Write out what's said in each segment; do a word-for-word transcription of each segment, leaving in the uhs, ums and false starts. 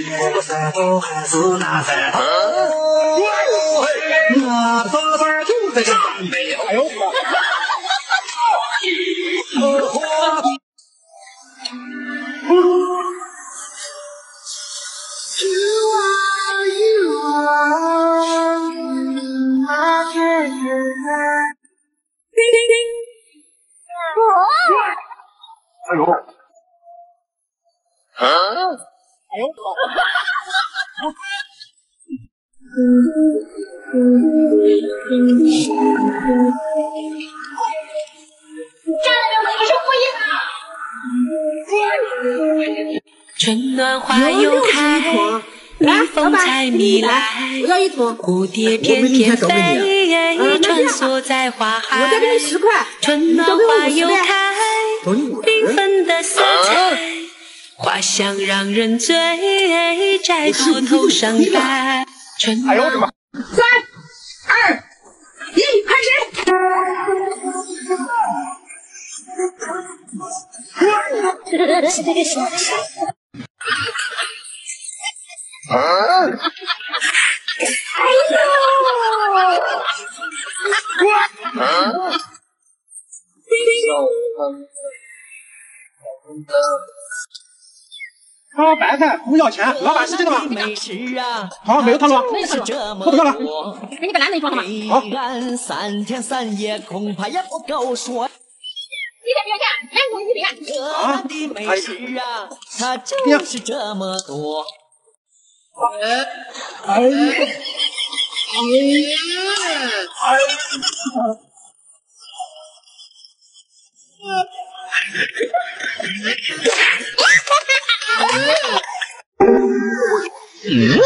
我三宝还是那三宝。我宝贝儿就在这南北。哎呦！哎呦！啊！哎呦！ 站了没有？你是故意的。春暖花又开，蜜蜂采蜜来，蝴蝶翩翩飞，穿梭在花海。春暖花又开，缤纷的色彩，花香让人醉，摘朵头上戴。春暖。 三二一，开始！ 啊！ 哎呦！ 啊！啊，白菜不要钱，老板是真的吗？好，没有套路，不套了。 给你个男的一双的嘛。 好。 三天三夜恐怕也不够说。 一点不要钱，两桶一瓶。 这的美食啊，它就是这么多。 哎呀！哎呀！哎呀！嗯？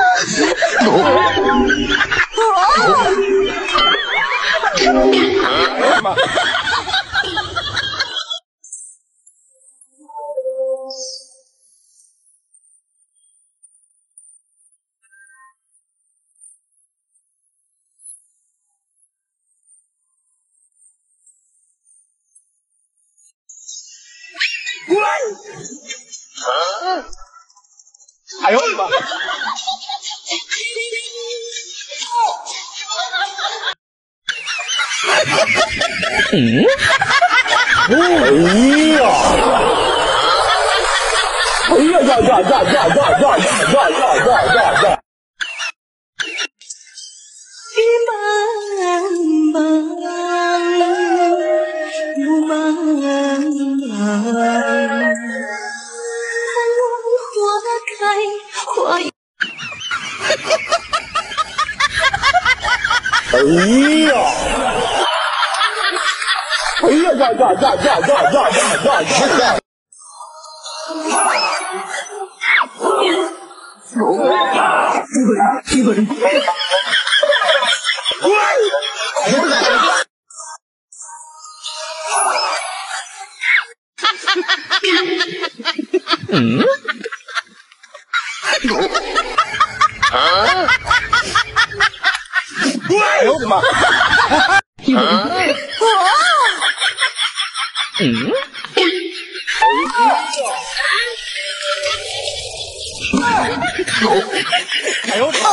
啊！哎呦我的妈！嗯？哎呀！哎呀呀呀呀呀呀呀呀呀呀呀呀！ 茫茫路茫茫，花开花。 哎呀！哎呀呀呀呀呀呀呀呀呀呀！有人！嗯？啊！哎呦我的妈！嗯？哎呦我的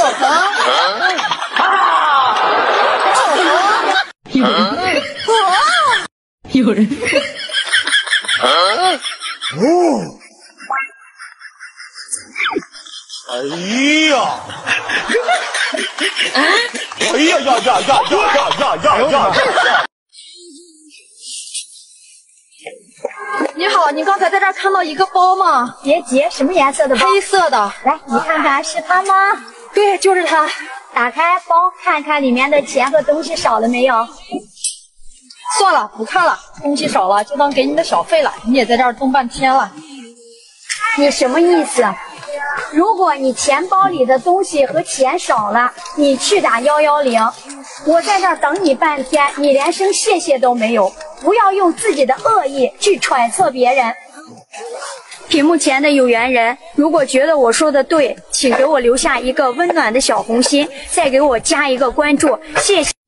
妈！ 有人。 啊！哦！哎呀！哎呀呀呀呀呀呀呀呀呀呀！ 你好，你刚才在这儿看到一个包吗？ 别急，什么颜色的包？ 黑色的。 来，你看看，是它吗？ 对，就是它。 打开包，看看里面的钱和东西少了没有？ 算了，不看了，东西少了就当给你的小费了。你也在这儿冻半天了。 你什么意思？如果你钱包里的东西和钱少了，你去打幺幺零。我在这儿等你半天，你连声谢谢都没有。不要用自己的恶意去揣测别人。屏幕前的有缘人，如果觉得我说的对，请给我留下一个温暖的小红心，再给我加一个关注，谢谢。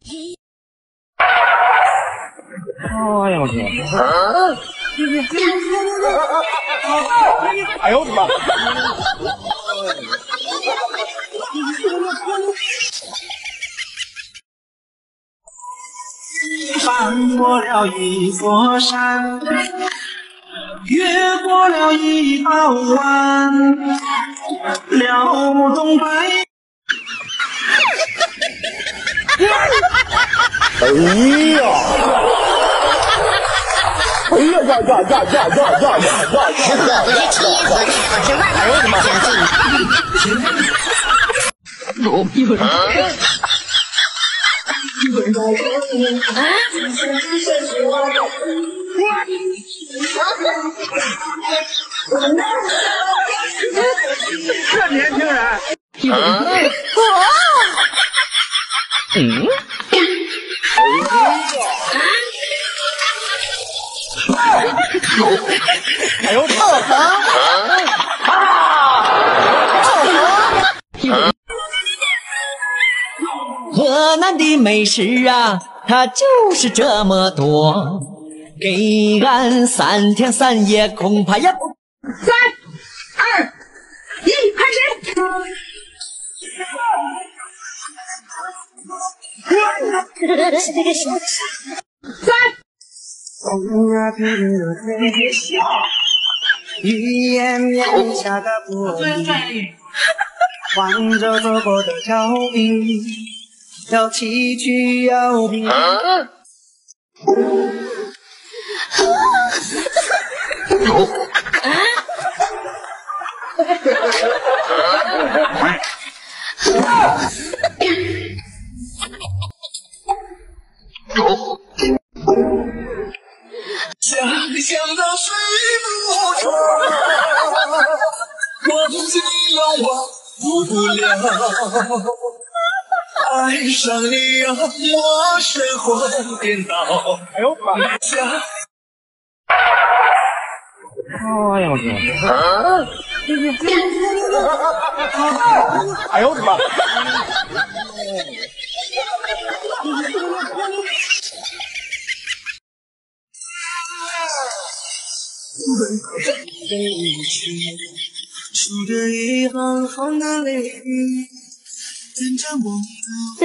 哎呀我去！啊！哎呦我的妈！ 翻过了一座山，越过了一道弯，撩动白。 哎呀！哎呀呀呀呀呀呀呀呀呀呀！ 是鹤不是蹄子，曲不是腕，我怎么相信？有人。 这年轻人， 有人。嗯。 哎呦！臭猴！啊！臭猴！ 河南的美食啊，它就是这么多，给俺三天三夜恐怕也不。 三二一，开始！ 是这个小三。 别笑，语言面下的玻璃，挽着走过的脚印，要崎岖要平。想象到睡不着，我自己让我不不了，爱上你让我神魂颠倒。哎呦妈！哎呀我天！哎呦我的妈！数着一行行的泪，跟着梦的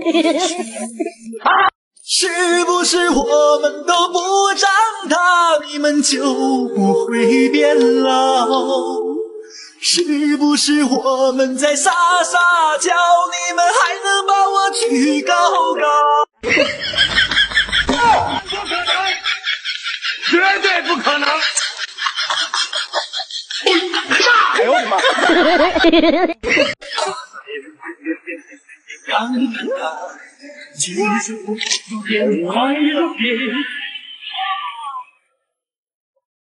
是不是我们都不长大，你们就不会变老？是不是我们在撒撒娇，你们还能把我举高高？不可能，绝对不可能！哎呦我的妈！让你看看，其实不变快乐变。